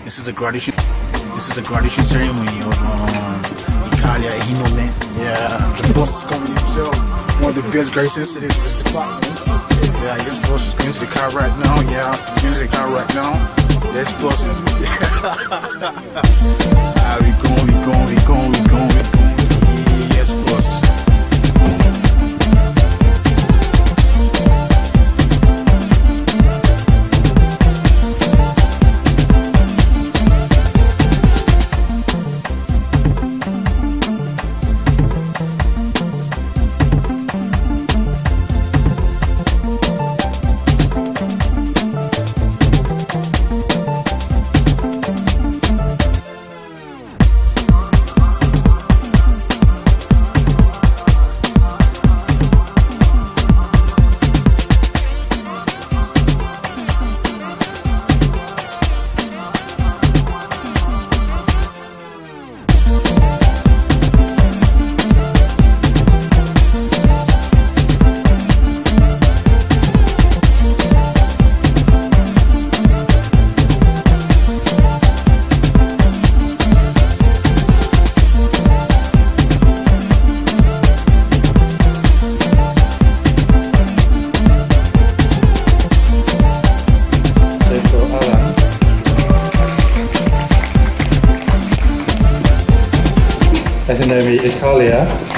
This is a graduation. This is a graduation ceremony of Ikhalia, Ehinome. Yeah, the boss is coming himself. One of the best graces to this department. Yeah, this boss is going to the car right now. Yeah, he's going to the car right now. Let's boss him. We going. Yes, boss. Ehinome Ikhalia.